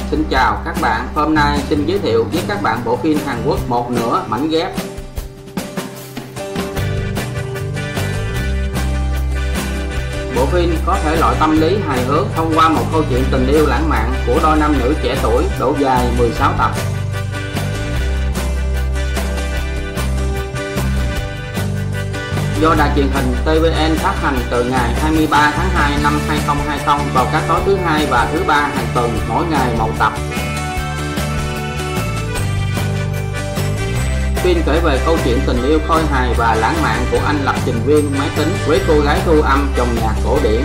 Xin chào các bạn, hôm nay xin giới thiệu với các bạn bộ phim Hàn Quốc Một Nửa Mảnh Ghép. Bộ phim có thể loại tâm lý hài hước thông qua một câu chuyện tình yêu lãng mạn của đôi nam nữ trẻ tuổi, độ dài 16 tập. Do đài truyền hình TVN phát hành từ ngày 23 tháng 2 năm 2020 vào các tối thứ hai và thứ ba hàng tuần, mỗi ngày một tập. Phim kể về câu chuyện tình yêu khôi hài và lãng mạn của anh lập trình viên máy tính với cô gái thu âm dòng nhạc cổ điển.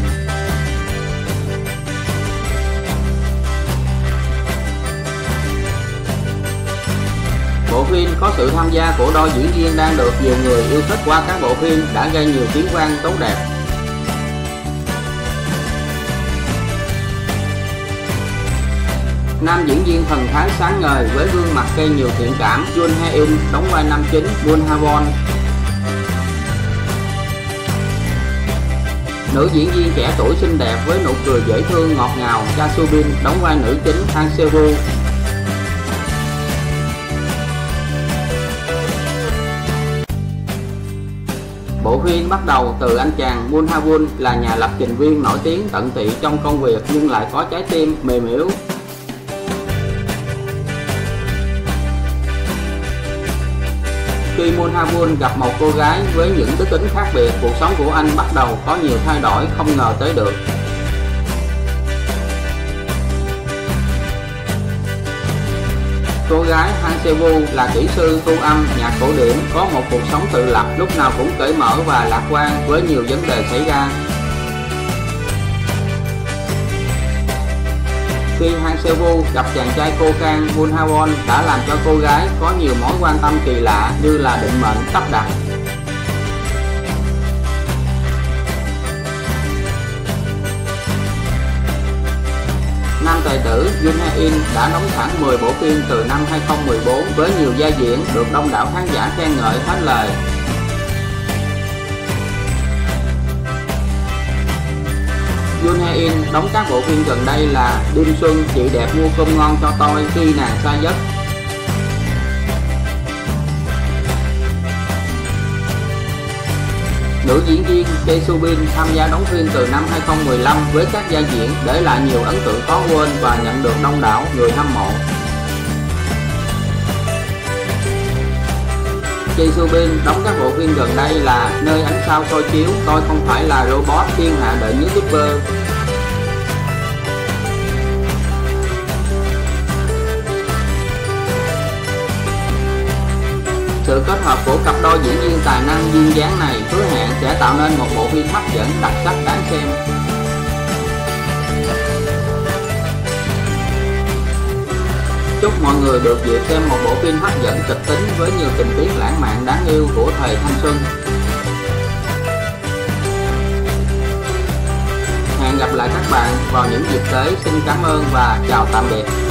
Bộ phim có sự tham gia của đôi diễn viên đang được nhiều người yêu thích qua các bộ phim đã gây nhiều tiếng vang tốt đẹp. Nam diễn viên thần thái sáng ngời với gương mặt gây nhiều thiện cảm Yoon Hae In đóng vai nam chính Moon Ha Won. Nữ diễn viên trẻ tuổi xinh đẹp với nụ cười dễ thương ngọt ngào Cha Soo Bin đóng vai nữ chính Han Se Woo. Bộ phim bắt đầu từ anh chàng Moon Ha Won là nhà lập trình viên nổi tiếng tận tụy trong công việc nhưng lại có trái tim mềm yếu. Khi Moon Ha Won gặp một cô gái với những đức tính khác biệt, cuộc sống của anh bắt đầu có nhiều thay đổi không ngờ tới được. Cô gái Han Se Woo là kỹ sư thu âm nhạc cổ điển, có một cuộc sống tự lập, lúc nào cũng cởi mở và lạc quan với nhiều vấn đề xảy ra. Khi Han Se Woo gặp chàng trai cô Kang, Moon Ha Won đã làm cho cô gái có nhiều mối quan tâm kỳ lạ như là định mệnh sắp đặt. Nam tài tử Yoon Hae In đã đóng thẳng 10 bộ phim từ năm 2014 với nhiều vai diễn được đông đảo khán giả khen ngợi thánh lời. Yoon Hae In đóng các bộ phim gần đây là Đêm Xuân, Chị Đẹp Mua Cơm Ngon Cho Tôi, Khi Nàng Sa Giấc. Nữ diễn viên Chae Soo Bin tham gia đóng phim từ năm 2015 với các vai diễn để lại nhiều ấn tượng khó quên và nhận được đông đảo người hâm mộ. Chae Soo Bin đóng các bộ phim gần đây là Nơi Ánh Sao Soi Chiếu, Tôi Không Phải Là Robot, Thiên Hạ Đệ Nhất Youtuber. Sự kết hợp của cặp đôi diễn viên tài năng duyên dáng này hứa hẹn sẽ tạo nên một bộ phim hấp dẫn đặc sắc đáng xem. Chúc mọi người được dịp xem một bộ phim hấp dẫn kịch tính với nhiều tình tiết lãng mạn đáng yêu của thời thanh xuân. Hẹn gặp lại các bạn vào những dịp tới. Xin cảm ơn và chào tạm biệt.